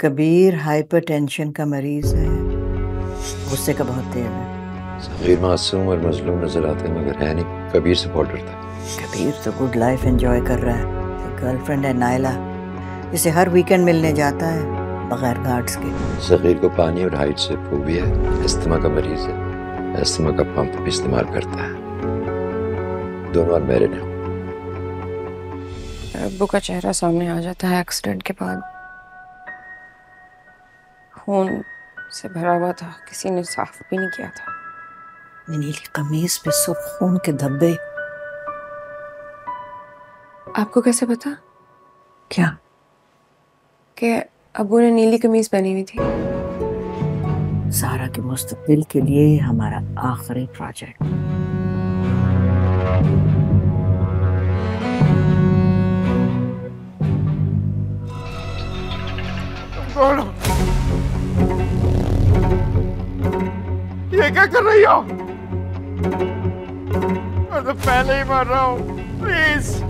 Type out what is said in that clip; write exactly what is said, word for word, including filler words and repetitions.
Kabir hypertension का मरीज है, गुस्से का बहुत तेज है। सगीर मासूम और मजलूम नजर आते हैं मगर है नहीं। कबीर सपोर्टर था। कबीर तो गुड लाइफ एंजॉय कर रहा है। गर्लफ्रेंड है नायला, जिसे हर वीकेंड मिलने जाता है बगैर गार्ड्स के। सगीर को पानी और हाइट से फोबिया है। अस्थमा का मरीज है। अस्थमा का पंप भी इस्तेमाल करता है। दोनों और मैरिड हैं। अब्बू का चेहरा सामने आ जाता है एक्सीडेंट के बाद। खून से भरा हुआ था, किसी ने साफ भी नहीं किया था। नीली कमीज पे सब खून के धब्बे। आपको कैसे पता क्या? कि अब्बू ने नीली कमीज पहनी हुई थी? सारा के मुस्तकबिल के लिए हमारा आखिरी प्रोजेक्ट। ये क्या कर रही हो? मैं तो पहले ही मर रहा हूँ। प्लीज